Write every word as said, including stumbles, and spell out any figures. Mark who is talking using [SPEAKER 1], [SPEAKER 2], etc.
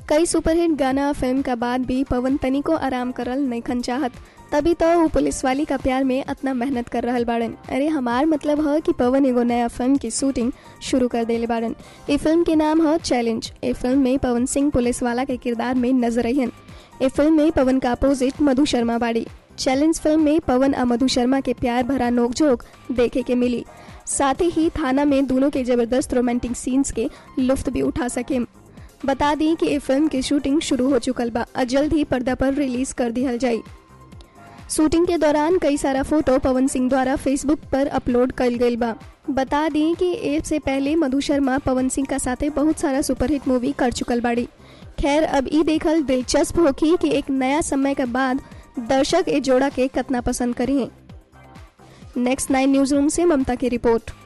[SPEAKER 1] कई सुपरहिट गाना फिल्म का बाद भी पवन तनी को आराम करल नइखन चाहत, तभी तो वो पुलिस वाली का प्यार में इतना मेहनत कर रहल बाड़न। अरे हमार मतलब है कि पवन एगो नया फिल्म की शूटिंग शुरू कर देले बाड़न। ये फिल्म के नाम है चैलेंज। ये फिल्म में पवन सिंह पुलिस वाला के किरदार में नजर अहियन। ये फिल्म में पवन का अपोजिट मधु शर्मा बाड़ी। चैलेंज फिल्म में पवन और मधु शर्मा के प्यार भरा नोकझोंक देखे के मिली, साथ ही थाना में दोनों के जबरदस्त रोमांटिक सीन्स के लुफ्त भी उठा सके। बता दी कि ये फिल्म की शूटिंग शुरू हो चुकल बा और जल्द ही पर्दा पर रिलीज कर दिहल जाई। शूटिंग के दौरान कई सारा फोटो पवन सिंह द्वारा फेसबुक पर अपलोड कल गई बा। बता दी कि इससे पहले मधु शर्मा पवन सिंह का साथे बहुत सारा सुपरहिट मूवी कर चुकल बाड़ी। खैर अब ई देखल दिलचस्प होखी कि एक नया समय के बाद दर्शक ए जोड़ा के कितना पसंद करी हैं। नेक्स्ट नाइन न्यूज रूम से ममता की रिपोर्ट।